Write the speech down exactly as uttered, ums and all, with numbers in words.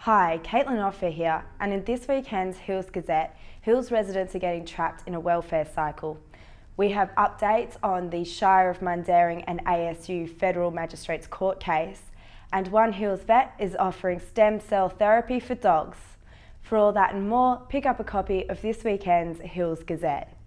Hi, Kaitlyn Offer here, and in this weekend's Hills Gazette, Hills residents are getting trapped in a welfare cycle. We have updates on the Shire of Mundaring and A S U Federal Magistrates Court case, and one Hills vet is offering stem cell therapy for dogs. For all that and more, pick up a copy of this weekend's Hills Gazette.